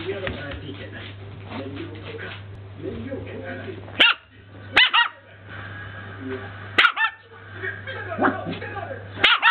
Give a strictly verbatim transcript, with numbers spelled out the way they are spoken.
Quiero para ti que tal. Me equivoqué. Me equivoqué. Mira, mira, mira, mira.